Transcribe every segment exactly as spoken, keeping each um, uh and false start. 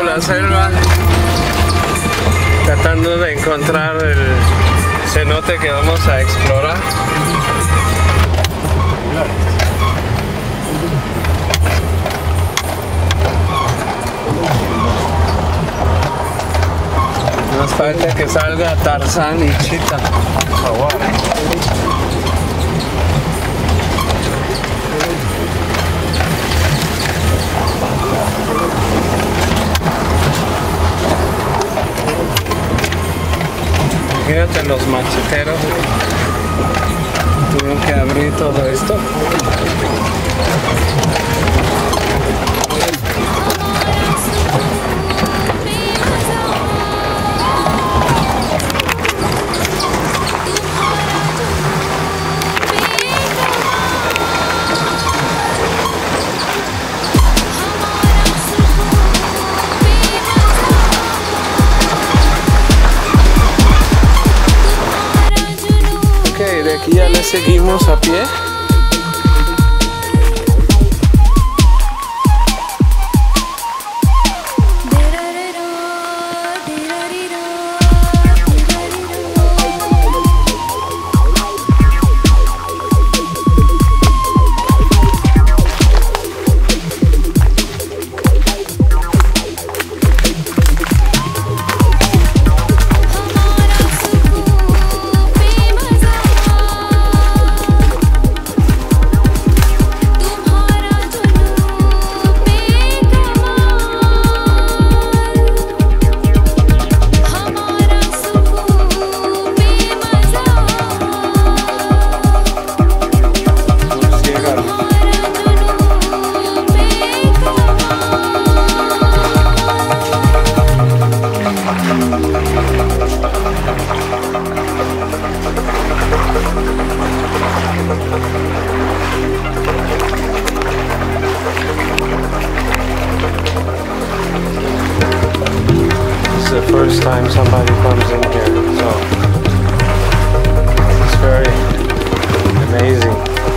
la selva tratando de encontrar el cenote que vamos a explorar. Nos falta que salga Tarzán y Chita. Imagínate los macheteros. Tuvieron que abrir todo esto. Aquí ya le seguimos a pie. First time somebody comes in here, so it's very amazing.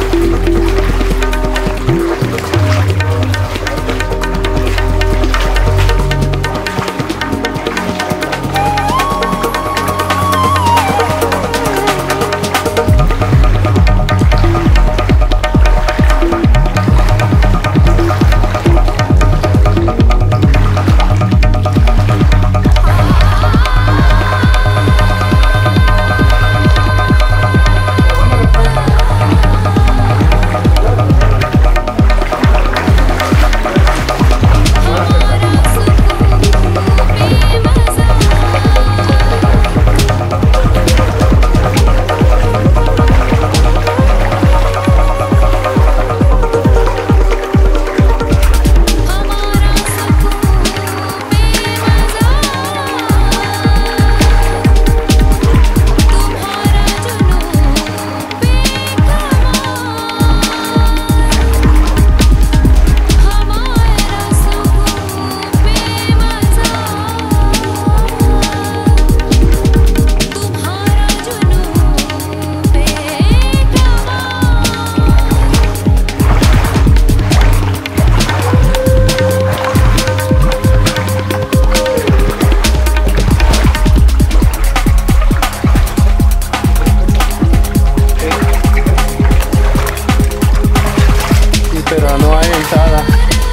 Pero no hay entrada.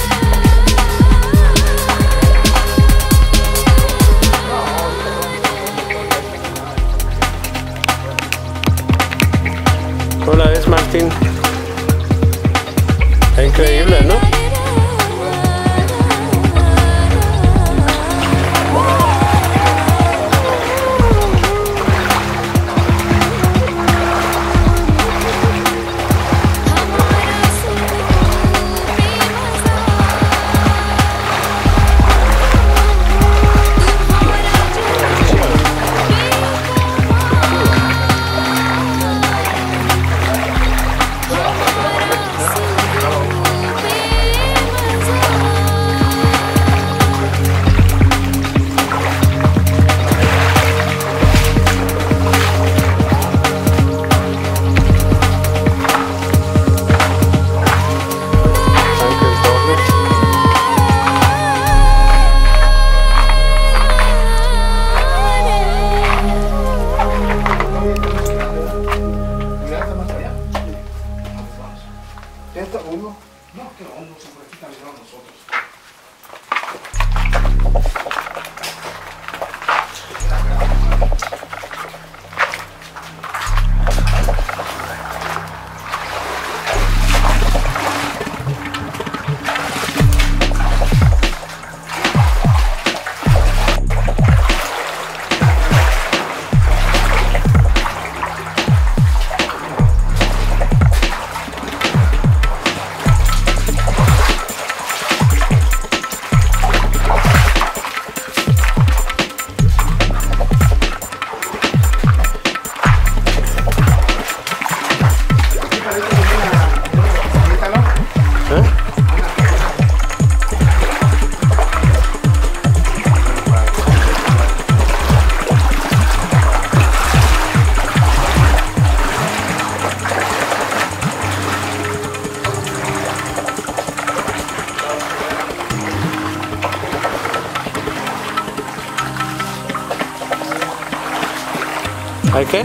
¿Cómo la ves, Martín? Está increíble, ¿no? ¿Hay qué?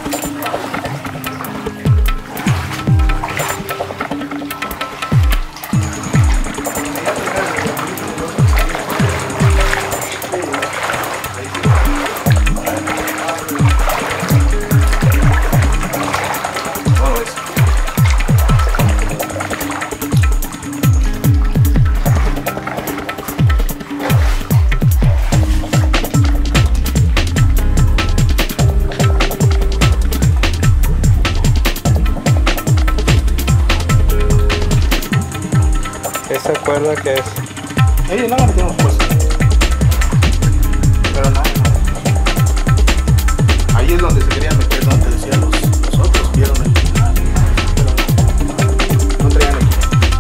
¿Esa cuerda qué es? Ahí no la metemos pues. Pero nada, no. Ahí es donde se querían meter, donde decían los, los otros, vieron el. Pero no, no traían el.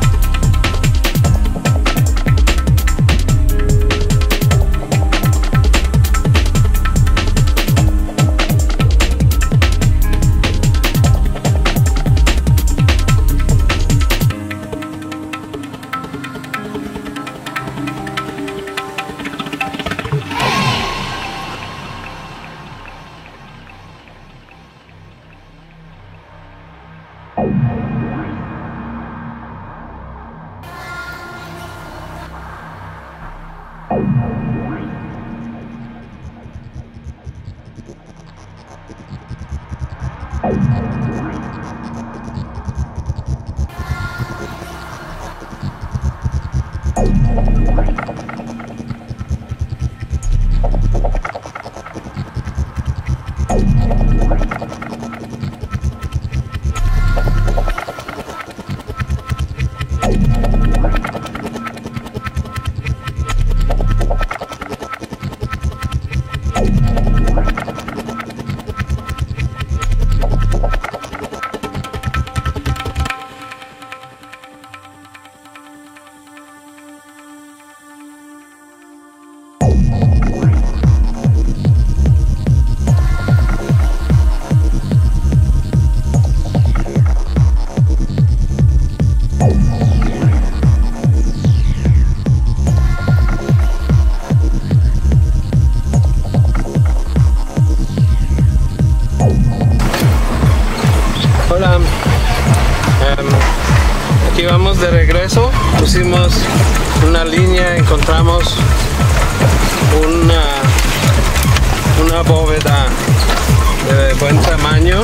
Hola, um, aquí vamos de regreso. Pusimos una línea, encontramos una, una bóveda de buen tamaño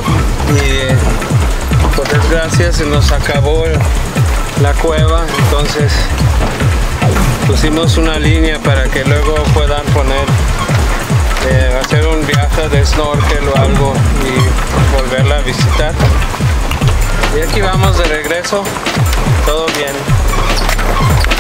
y por desgracia se nos acabó la cueva, entonces pusimos una línea para que luego puedan poner Eh, hacer un viaje de snorkel o algo y volverla a visitar. Y aquí vamos de regreso, todo bien.